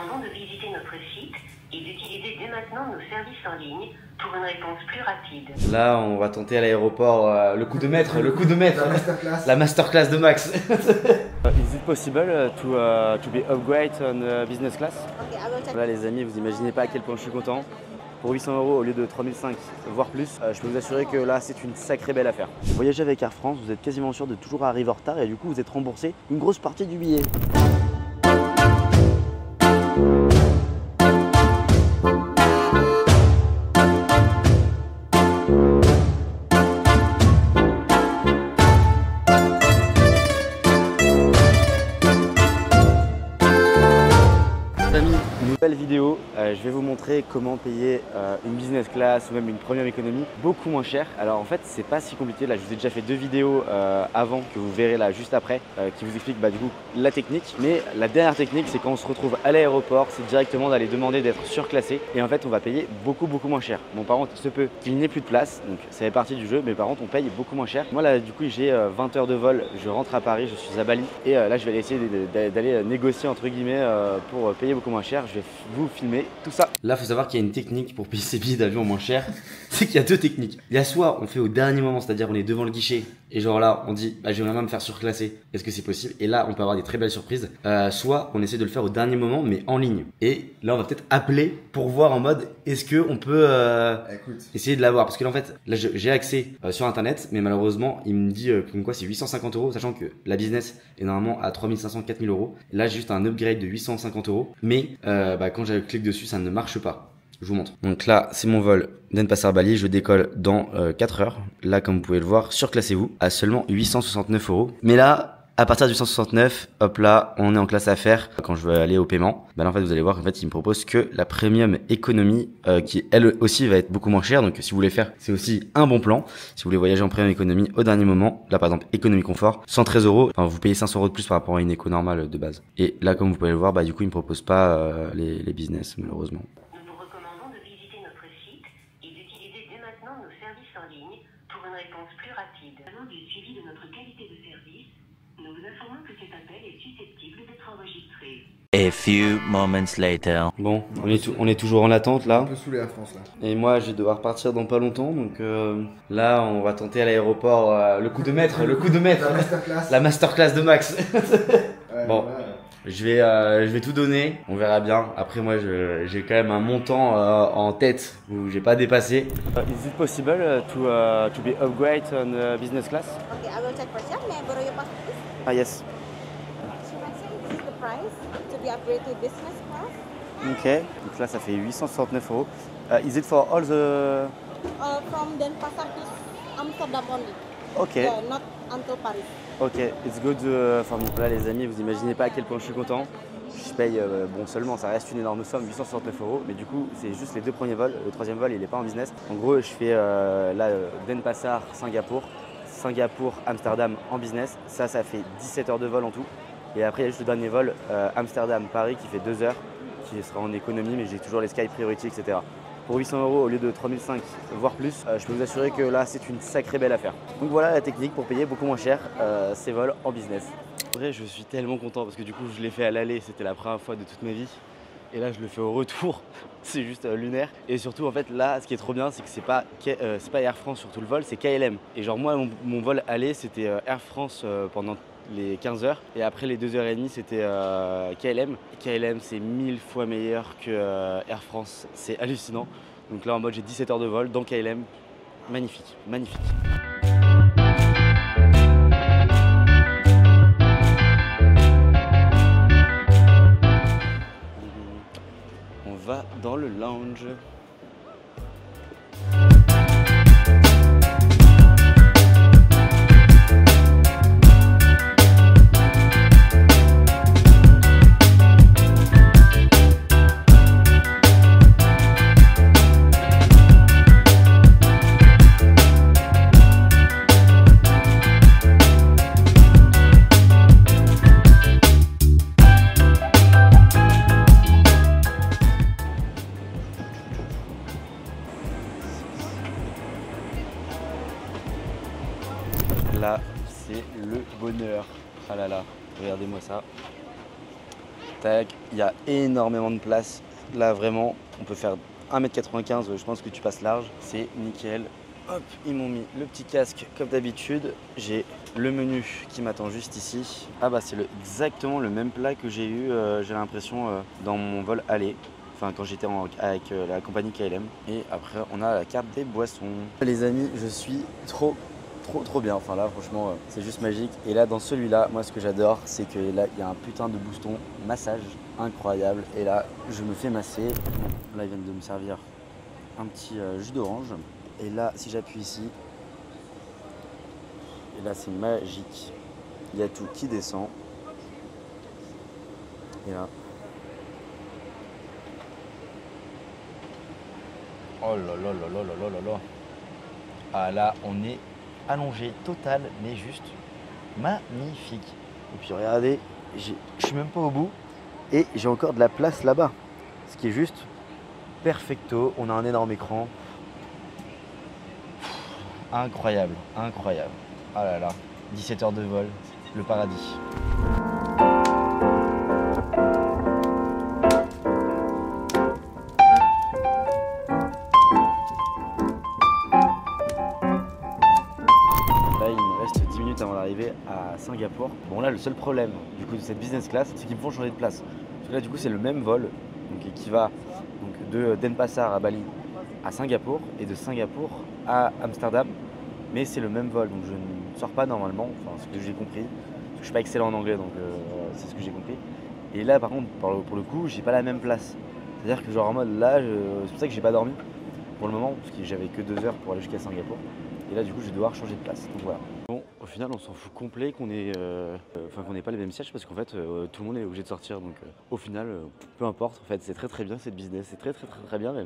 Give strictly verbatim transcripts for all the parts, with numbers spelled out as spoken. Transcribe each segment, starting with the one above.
recommandons de visiter notre site et d'utiliser dès maintenant nos services en ligne pour une réponse plus rapide. Là, on va tenter à l'aéroport euh, le coup de maître, le coup de maître, La masterclass. la masterclass de Max. Is it possible to, uh, to be upgraded on uh, business class? Okay, I will check. Voilà les amis, vous imaginez pas à quel point je suis content. Pour huit cents euros au lieu de trois mille cinq, voire plus, euh, je peux vous assurer que là c'est une sacrée belle affaire. Voyager avec Air France, vous êtes quasiment sûr de toujours arriver en retard et du coup vous êtes remboursé une grosse partie du billet. Nouvelle vidéo, euh, je vais vous montrer comment payer euh, une business class ou même une premium économie beaucoup moins cher. Alors en fait c'est pas si compliqué, là je vous ai déjà fait deux vidéos euh, avant que vous verrez là juste après euh, qui vous expliquent bah, du coup la technique. Mais la dernière technique c'est quand on se retrouve à l'aéroport, c'est directement d'aller demander d'être surclassé et en fait on va payer beaucoup beaucoup moins cher. Bon par contre il se peut qu'il n'y ait plus de place, donc ça fait partie du jeu, mais par contre on paye beaucoup moins cher. Moi là du coup j'ai euh, vingt heures de vol, je rentre à Paris, je suis à Bali et euh, là je vais essayer d'aller négocier entre guillemets euh, pour payer beaucoup moins cher. Je vais vous filmer tout ça. Là, faut savoir qu'il y a une technique pour payer ses billets d'avion moins cher. C'est qu'il y a deux techniques. Il y a soit on fait au dernier moment, c'est-à-dire on est devant le guichet et genre là on dit bah, j'aimerais bien me faire surclasser. Est-ce que c'est possible? Et là on peut avoir des très belles surprises. Euh, soit on essaie de le faire au dernier moment mais en ligne. Et là on va peut-être appeler pour voir en mode est-ce que on peut euh, essayer de l'avoir parce que là en fait là j'ai accès euh, sur internet mais malheureusement il me dit euh, comme quoi c'est huit cent cinquante euros sachant que la business est normalement à trois mille cinq cents quatre mille euros. Là j'ai juste un upgrade de huit cent cinquante euros mais euh, bah, quand je clique dessus ça ne marche pas. Je vous montre. Donc là, c'est mon vol Denpasar-Bali. Je décolle dans euh, quatre heures. Là, comme vous pouvez le voir, surclassez-vous à seulement huit cent soixante-neuf euros. Mais là, à partir du huit cent soixante-neuf, hop là, on est en classe affaires. Quand je veux aller au paiement, bah là, en fait, vous allez voir qu'en fait, il me propose que la premium économie, euh, qui elle aussi va être beaucoup moins chère. Donc, si vous voulez faire, c'est aussi un bon plan. Si vous voulez voyager en premium économie au dernier moment, là, par exemple, économie confort, cent treize euros. Enfin, vous payez cinq cents euros de plus par rapport à une éco normale de base. Et là, comme vous pouvez le voir, bah du coup, il me propose pas euh, les, les business, malheureusement. En ligne pour une réponse plus rapide. Avant du suivi de notre qualité de service, nous vous informons que cet appel est susceptible d'être enregistré. A few moments later. Bon, on est, on est toujours en attente là. Un peu saoulé à France là. Et moi je vais devoir partir dans pas longtemps donc euh, là on va tenter à l'aéroport euh, le coup de maître, le coup de maître. La masterclass. La masterclass de Max. Ouais, bon. ouais. Je vais, euh, je vais tout donner, on verra bien. Après moi j'ai quand même un montant euh, en tête où j'ai pas dépassé. Uh, is it possible to, uh, to be upgraded on uh, business class? Okay, I will check first. Yeah, may I borrow your passport, please? Ah yes. So, maximum, this is the price to be upgraded to business class. Ok, donc là ça fait huit cent soixante-neuf euros. Uh, is it for all the... Uh, from Denpasar to Amsterdam only. Ok. Yeah, not until Paris. Ok, it's good uh, for me. Là les amis, vous imaginez pas à quel point je suis content. Je paye, euh, bon seulement, ça reste une énorme somme, huit cent soixante-neuf euros, mais du coup c'est juste les deux premiers vols. Le troisième vol il est pas en business. En gros je fais euh, là euh, Denpasar, Singapour, Singapour, Amsterdam en business. Ça, ça fait dix-sept heures de vol en tout. Et après il y a juste le dernier vol euh, Amsterdam-Paris qui fait deux heures, qui sera en économie, mais j'ai toujours les Sky Priority, et cetera. Pour huit cents euros au lieu de trois mille cinq, voire plus, euh, je peux vous assurer que là c'est une sacrée belle affaire. Donc voilà la technique pour payer beaucoup moins cher euh, ces vols en business. En vrai je suis tellement content parce que du coup je l'ai fait à l'aller, c'était la première fois de toute ma vie. Et là je le fais au retour, c'est juste euh, lunaire. Et surtout en fait là ce qui est trop bien c'est que c'est pas, euh, c'est pas Air France sur tout le vol, c'est K L M. Et genre moi mon, mon vol aller c'était euh, Air France euh, pendant les quinze heures et après les deux heures trente c'était euh, K L M. K L M c'est mille fois meilleur que euh, Air France, c'est hallucinant. Donc là en mode j'ai dix-sept heures de vol dans K L M, magnifique, magnifique. On va dans le lounge. Là, c'est le bonheur. Ah là là, regardez-moi ça. tac. Il y a énormément de place. Là, vraiment, on peut faire un mètre quatre-vingt-quinze. Je pense que tu passes large. C'est nickel. Hop, ils m'ont mis le petit casque comme d'habitude. J'ai le menu qui m'attend juste ici. Ah bah c'est le, exactement le même plat que j'ai eu, euh, j'ai l'impression, euh, dans mon vol aller. Enfin, quand j'étais avec euh, la compagnie K L M. Et après, on a la carte des boissons. Les amis, je suis trop, trop, trop bien. Enfin là, franchement, euh, c'est juste magique. Et là, dans celui-là, moi, ce que j'adore, c'est que là, il y a un putain de booston massage incroyable. Et là, je me fais masser. Là, ils viennent de me servir un petit euh, jus d'orange. Et là, si j'appuie ici, et là, c'est magique. Il y a tout qui descend. Et là. Oh là là là là là là là. Ah là, on est allongé total, mais juste magnifique. Et puis regardez, je suis même pas au bout. Et j'ai encore de la place là-bas. Ce qui est juste perfecto. On a un énorme écran. Incroyable, incroyable. Ah là là, dix-sept heures de vol, le paradis. Là, il me reste dix minutes avant d'arriver à Singapour. Bon là, le seul problème du coup de cette business class, c'est qu'ils me font changer de place. Parce que là, du coup, c'est le même vol donc, qui va donc, de Denpasar à Bali à Singapour et de Singapour à Amsterdam. Mais c'est le même vol, donc je ne sors pas normalement, enfin ce que j'ai compris. Parce que je suis pas excellent en anglais, donc euh, c'est ce que j'ai compris. Et là, par contre, pour le coup, j'ai pas la même place. C'est-à-dire que genre en mode là, je... c'est pour ça que j'ai pas dormi pour le moment, parce que j'avais que deux heures pour aller jusqu'à Singapour. Et là, du coup, je vais devoir changer de place. Donc voilà. Bon, au final, on s'en fout complet qu'on ait, euh... enfin qu'on n'ait pas les mêmes sièges, parce qu'en fait, euh, tout le monde est obligé de sortir. Donc euh, au final, euh, peu importe. En fait, c'est très très bien cette business, c'est très très très très bien même.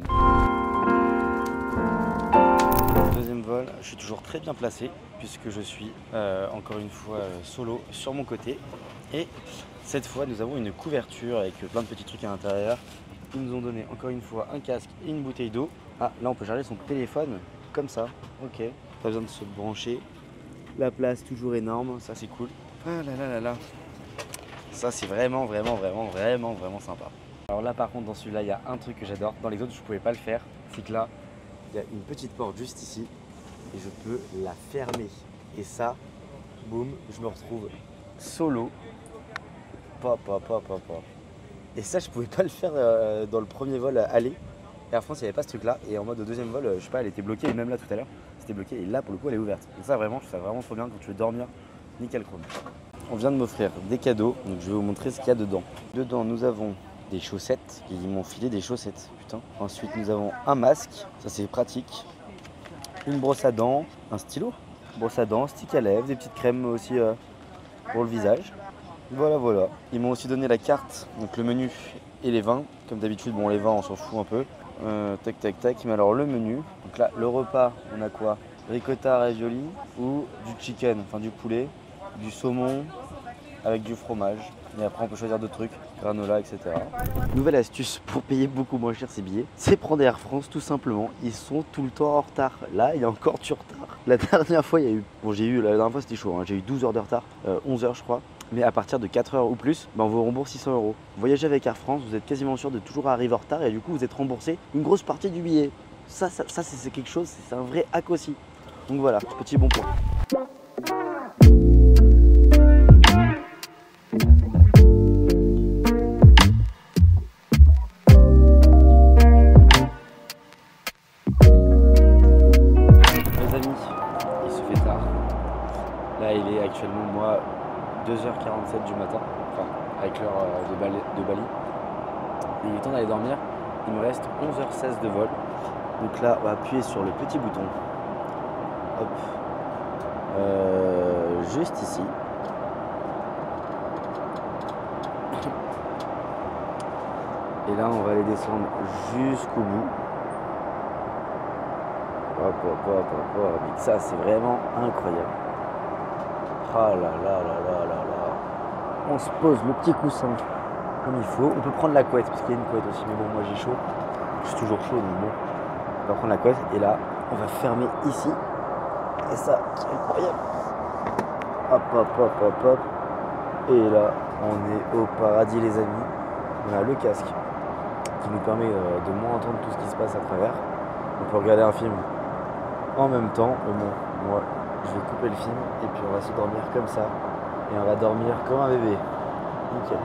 Deuxième vol, je suis toujours très bien placé puisque je suis euh, encore une fois euh, solo sur mon côté. Et cette fois, nous avons une couverture avec plein de petits trucs à l'intérieur. Ils nous ont donné encore une fois un casque et une bouteille d'eau. Ah, là on peut charger son téléphone comme ça. Ok, pas besoin de se brancher. La place toujours énorme, ça c'est cool. Ah là là là là. Ça c'est vraiment vraiment vraiment vraiment vraiment sympa. Alors là par contre dans celui-là il y a un truc que j'adore. Dans les autres je pouvais pas le faire. C'est que là il y a une petite porte juste ici et je peux la fermer. Et ça, boum, je me retrouve solo. Pop, pop, pop, pop, pop. Et ça, je pouvais pas le faire euh, dans le premier vol aller. Et en France, il n'y avait pas ce truc-là. Et en mode deuxième vol, euh, je sais pas, elle était bloquée. Et même là, tout à l'heure, c'était bloqué. Et là, pour le coup, elle est ouverte. Et ça, vraiment, je trouve ça vraiment trop bien quand tu veux dormir. Nickel chrome. On vient de m'offrir des cadeaux. Donc, je vais vous montrer ce qu'il y a dedans. Dedans, nous avons des chaussettes. Et ils m'ont filé des chaussettes. Putain. Ensuite, nous avons un masque. Ça, c'est pratique. Une brosse à dents. Un stylo. Brosse à dents, stick à lèvres. Des petites crèmes aussi euh, pour le visage. Voilà, voilà. Ils m'ont aussi donné la carte, donc le menu et les vins. Comme d'habitude, bon, les vins, on s'en fout un peu. Euh, tac, tac, tac. Mais alors, le menu. Donc là, le repas, on a quoi? Ricotta, ravioli ou du chicken, enfin du poulet, du saumon avec du fromage. Et après, on peut choisir d'autres trucs, granola, et cetera. Nouvelle astuce pour payer beaucoup moins cher ses billets, c'est prendre Air France tout simplement. Ils sont tout le temps en retard. Là, il y a encore du retard. La dernière fois, il y a eu, bon, j'ai eu, la dernière fois c'était chaud, hein. J'ai eu douze heures de retard, euh, onze heures je crois. Mais à partir de quatre heures ou plus, ben on vous rembourse six cents euros. Voyagez avec Air France, vous êtes quasiment sûr de toujours arriver en retard et du coup vous êtes remboursé une grosse partie du billet. Ça, ça, ça c'est quelque chose, c'est un vrai hack aussi. Donc voilà, petit bon point. Les amis, il se fait tard. Là il est actuellement moi deux heures quarante-sept du matin, enfin avec l'heure de Bali, de Bali. Et il est temps d'aller dormir. Il me reste onze heures seize de vol. Donc là on va appuyer sur le petit bouton. Hop. Euh, juste ici. Et là on va aller descendre jusqu'au bout. Hop hop hop hop hop. Et ça c'est vraiment incroyable. Ah là là là là là là. On se pose le petit coussin comme il faut. On peut prendre la couette parce qu'il y a une couette aussi. Mais bon, moi j'ai chaud. Je suis toujours chaud donc bon. On va prendre la couette et là on va fermer ici. Et ça, c'est incroyable. Hop hop hop hop hop. Et là on est au paradis les amis. On a le casque qui nous permet euh, de moins entendre tout ce qui se passe à travers. On peut regarder un film en même temps. Mais bon, moi, je vais couper le film et puis on va se dormir comme ça. Et on va dormir comme un bébé. Nickel.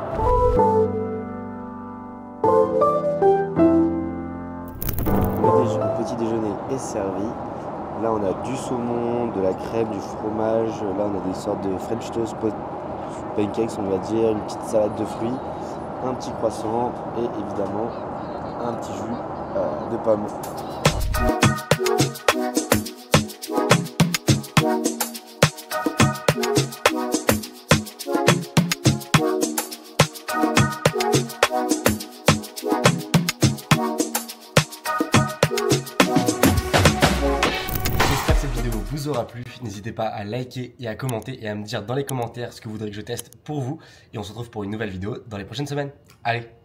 Le petit déjeuner est servi. Là, on a du saumon, de la crème, du fromage. Là, on a des sortes de French toast pancakes, on va dire, une petite salade de fruits, un petit croissant et évidemment un petit jus euh, de pomme. Vous aura plu, n'hésitez pas à liker et à commenter et à me dire dans les commentaires ce que vous voudrez que je teste pour vous et on se retrouve pour une nouvelle vidéo dans les prochaines semaines. Allez!